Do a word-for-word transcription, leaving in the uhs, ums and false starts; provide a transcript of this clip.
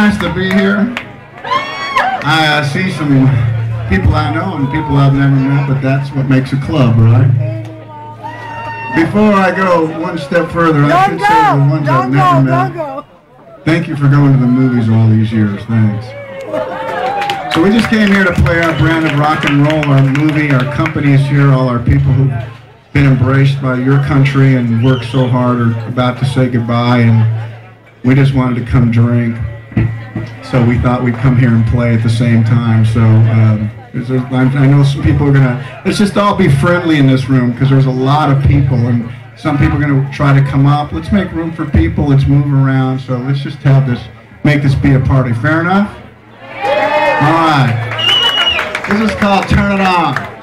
nice to be here. I uh, see some people I know and people I've never met, but that's what makes a club, right? Before I go one step further, don't I should go, say the ones I've go, never met. Don't go. Thank you for going to the movies all these years. Thanks. So we just came here to play our brand of rock and roll, our movie, our company is here, all our people who've been embraced by your country and worked so hard are about to say goodbye, and we just wanted to come drink. So we thought we'd come here and play at the same time. So um, I know some people are gonna, let's just all be friendly in this room because there's a lot of people and some people are gonna try to come up. Let's make room for people, let's move around. So let's just have this, make this be a party. Fair enough? All right. This is called Turn It On.